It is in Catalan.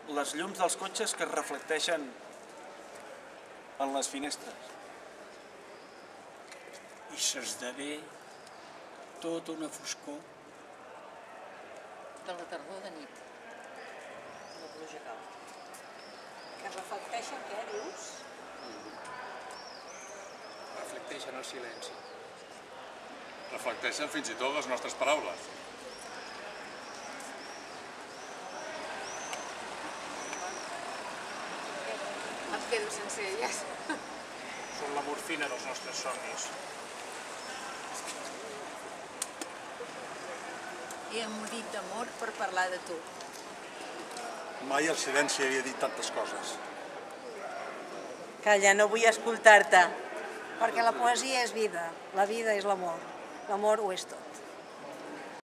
les llums dels cotxes que es reflecteixen en les finestres. I s'esdevé tota una foscor. De la tardor de nit. La pluja cau. Que reflecteixen què, dius? Reflecteixen el silenci. Reflecteixen fins i tot les nostres paraules. Em quedo sense elles. Són la morfina dels nostres somnis. He emudit d'amor per parlar de tu. Mai el silenci havia dit tantes coses. Calla, no vull escoltar-te. Perquè la poesia és vida, la vida és l'amor. L'amor ho és tot.